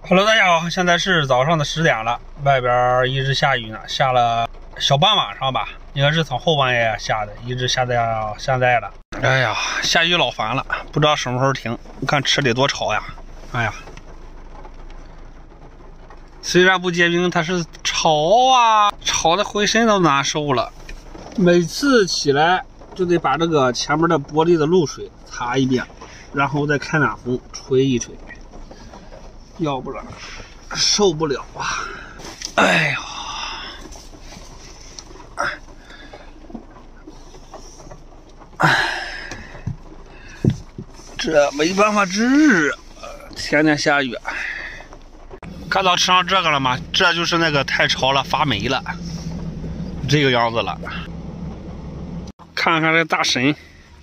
Hello， 大家好，现在是早上的10点了，外边一直下雨呢，下了小半晚上吧，应该是从后半夜下的，一直下到现在了。哎呀，下雨老烦了，不知道什么时候停。你看车里多吵呀！哎呀，虽然不结冰，但是吵啊，吵的浑身都难受了。每次起来就得把这个前面的玻璃的漏水擦一遍，然后再开暖风吹一吹。 要不然受不了啊！哎呀，这没办法治啊！天天下雨。看到车上这个了吗？这就是那个太潮了，发霉了，这个样子了。看看这大神。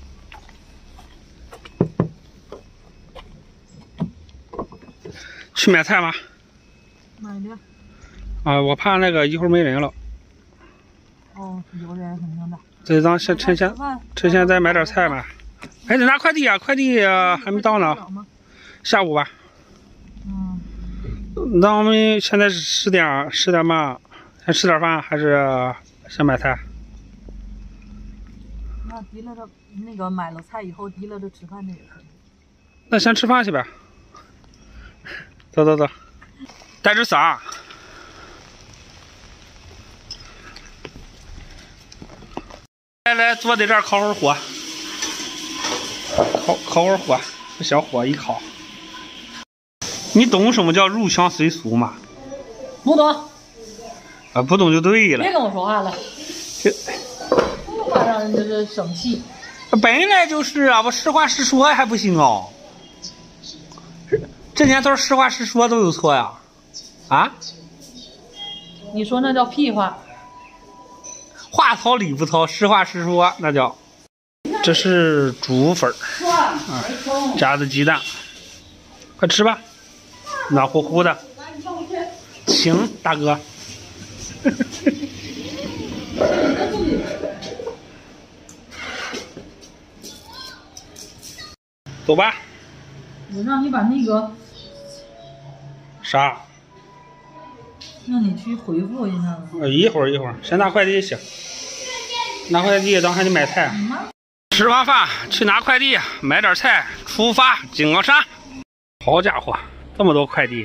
去买菜吗？ 买的。 啊，我怕那个一会儿没人了。 哦，有人肯定的。 对，咱趁现在买点菜嘛。哎，得拿快递啊，快递还没到呢。下午吧。 嗯。 那我们现在是10点半，先吃点饭还是先买菜？ 那提了着那个买了菜以后提了着吃饭的也可以。 那先吃饭去呗。 走走走，带只伞。来，坐在这儿烤会儿火，烤会儿火，这小火一烤。你懂什么叫入乡随俗吗？ 不懂。 啊，不懂就对了。 别跟我说话了。说话让人就是生气。 本来就是啊，我实话实说还不行哦。 这年头实话实说都有错呀，啊？ 你说那叫屁话。 话糙理不糙，实话实说那叫。这是猪粉加的鸡蛋，快吃吧，暖乎乎的。请大哥。走吧。 我让你把那个。 啥？ 让你去回复一下子。 一会儿，先拿快递去。拿快递，咱还得买菜。吃完饭去拿快递，买点菜，出发金刚山。好家伙，这么多快递！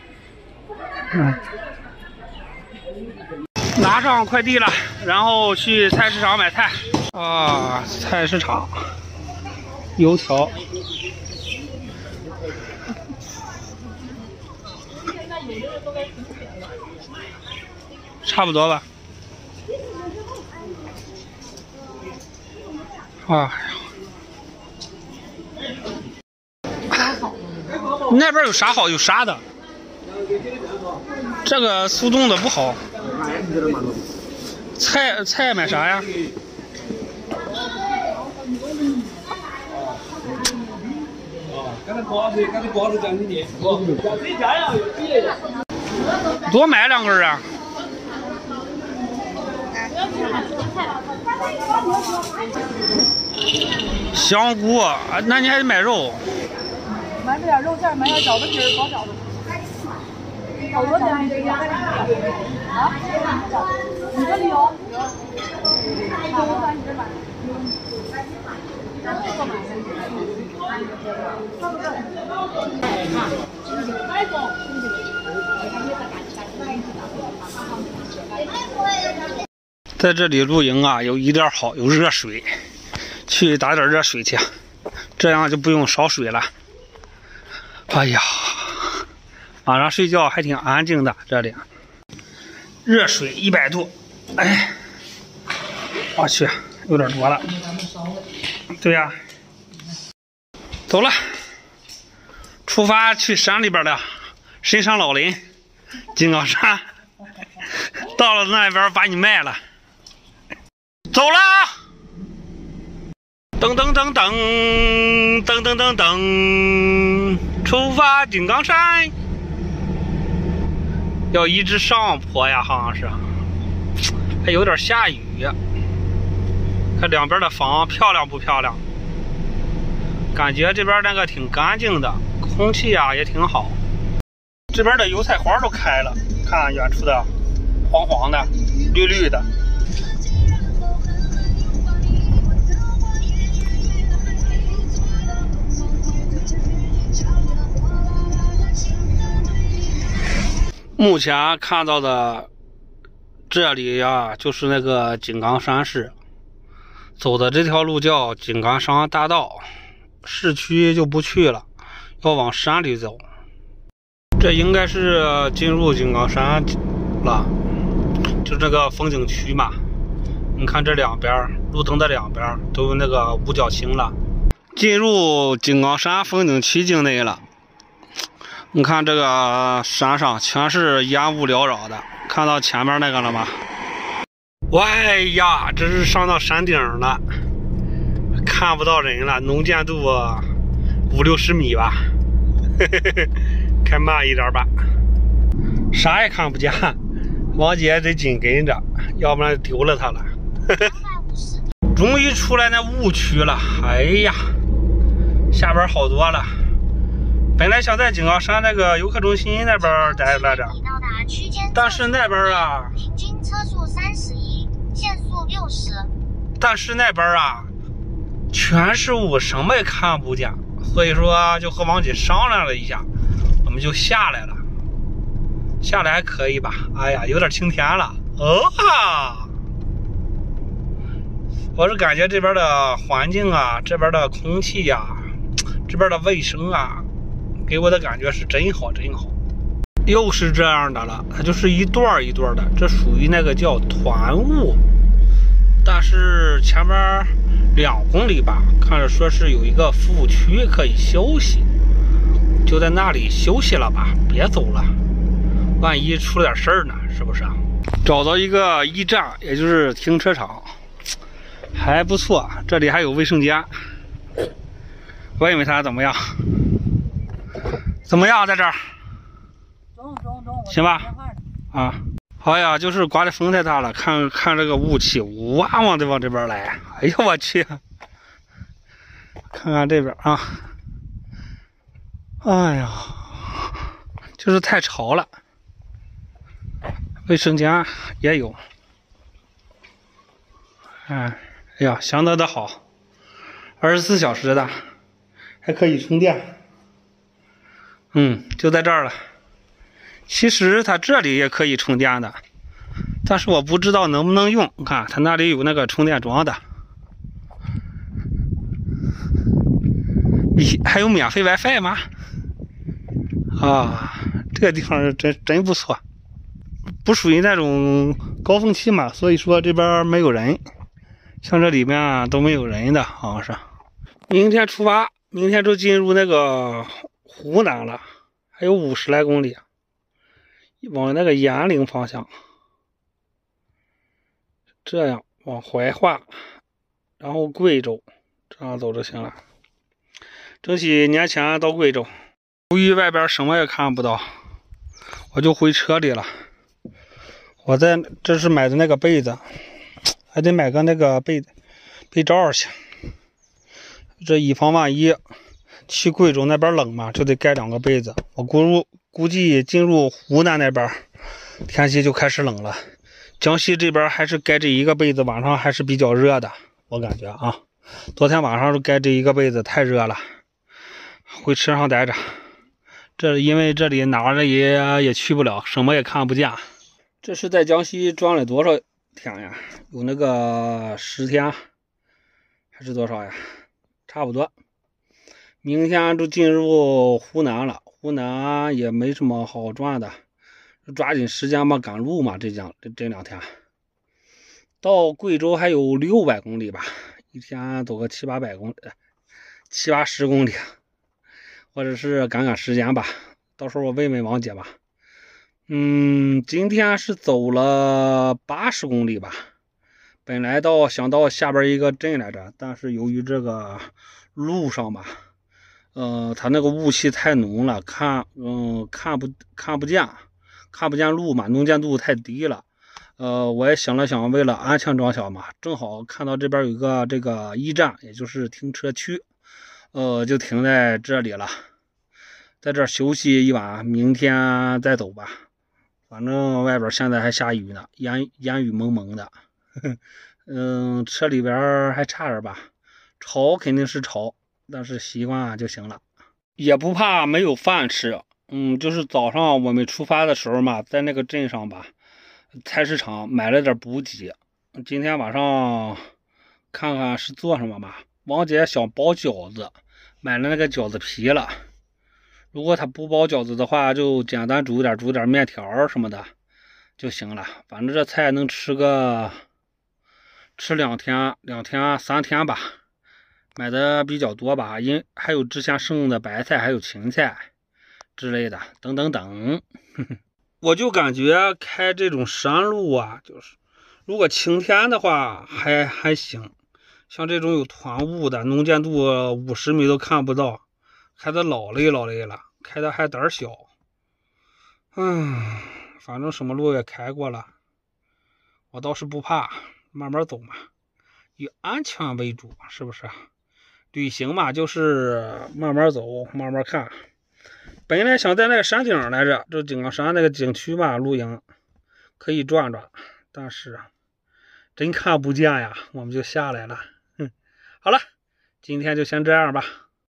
拿上快递了，然后去菜市场买菜。啊，菜市场，油条。 差不多吧。哎呀，那边有啥好？有啥的？这个速冻的不好。菜买啥呀？多买2根啊！ 香菇，那你还得买肉。 买点肉馅，买点饺子皮儿，包饺子。好多钱一斤啊？你这里有？ 在这里露营啊，有一点好，有热水，去打点热水去，这样就不用烧水了。哎呀，晚上睡觉还挺安静的，这里热水100度，哎，我去，有点多了。对呀，走了，出发去山里边的深山老林，金刚山。到了那边把你卖了。 走啦！噔噔噔噔噔噔噔噔，出发金刚山。要一直上坡呀，好像是，还有点下雨。看两边的房漂亮不漂亮？感觉这边那个挺干净的，空气啊也挺好。 这边的油菜花都开了，看远处的黄黄的、绿绿的。目前看到的这里呀，就是那个井冈山市，走的这条路叫井冈山大道，市区就不去了，要往山里走。这应该是进入井冈山了，就这个风景区嘛。你看这两边路灯的两边都有那个五角星了，进入井冈山风景区境内了。你看这个山上全是烟雾缭绕的，看到前面那个了吗？哎呀，这是上到山顶了，看不到人了，能见度50-60米吧，开慢一点吧，啥也看不见，王姐得紧跟着，要不然丢了她了。终于出来那雾区了，哎呀，下边好多了。本来想在井冈山那个游客中心那边待来着，但是那边啊， 平均车速31，限速60。 但是那边啊，全是雾，什么也看不见，所以说就和王姐商量了一下，我们就下来了。下来还可以吧？哎呀，有点晴天了哦。我是感觉这边的环境啊，这边的空气呀，这边的卫生啊，给我的感觉是真好真好。又是这样的了，它就是一段一段的，这属于那个叫团雾。但是前面2公里吧，看着说是有一个服务区可以休息，就在那里休息了吧，别走了，万一出了点事儿呢，是不是啊？找到一个驿站，也就是停车场，还不错，这里还有卫生间。问问他怎么样？怎么样，在这儿？ 中， 行吧。啊，哎呀，就是刮的风太大了，看这个雾气，哇哇的往这边来。哎呦我去！看看这边啊，哎呀，就是太潮了。卫生间也有，哎呀，相当的好，24小时的，还可以充电。就在这儿了。其实它这里也可以充电的，但是我不知道能不能用。看它那里有那个充电桩的，还有免费 WiFi 吗？啊，这个地方真不错，不属于那种高峰期嘛，所以说这边没有人，像这里面都没有人的，好像是。明天出发，明天就进入那个湖南了，还有50来公里，往那个延陵方向，这样往怀化，然后贵州，这样走就行了。争取年前到贵州。由于外边什么也看不到，我就回车里了。我这是买的那个被子，还得买个那个被罩去，这以防万一。去贵州那边冷嘛，就得盖2个被子。我估计进入湖南那边天气就开始冷了，江西这边还是盖这一个被子，晚上还是比较热的，我感觉啊。昨天晚上就盖这一个被子，太热了，回车上待着。因为这里哪儿也去不了，什么也看不见。这是在江西转了多少天呀？有那个10天还是多少呀？差不多。明天就进入湖南了，湖南也没什么好转的，就抓紧时间吧，赶路嘛。这2天到贵州还有600公里吧，一天走个700-800公里，70-80公里，或者是赶时间吧。到时候我问问王姐吧。今天是走了80公里吧，本来想到下边一个镇来着，但是由于这个路上吧。它那个雾气太浓了，看不见路嘛，能见度太低了。我也想了想，为了安全着想嘛，正好看到这边有一个这个驿站，也就是停车区，就停在这里了。 在这儿休息一晚，明天再走吧。反正外边现在还下雨呢，烟雨蒙蒙的。车里边还差点吧，吵肯定是吵，但是习惯就行了，也不怕没有饭吃。就是早上我们出发的时候嘛，在那个镇上吧，菜市场买了点补给。今天晚上看看是做什么吧。王姐想包饺子，买了那个饺子皮了。如果她不包饺子的话，就简单煮点面条什么的就行了。反正这菜能吃2天、3天吧。买的比较多吧，还有之前剩的白菜，还有芹菜之类的，等等等。我就感觉开这种山路啊，就是如果晴天的话还行，像这种有团雾的，能见度50米都看不到，开的老累了，开的还胆小。反正什么路也开过了，我倒是不怕，慢慢走嘛，以安全为主，是不是？旅行嘛，就是慢慢走，慢慢看。本来想在那个山顶来着，就井冈山那个景区嘛，露营可以转转，但是真看不见呀，我们就下来了。好了，今天就先这样吧。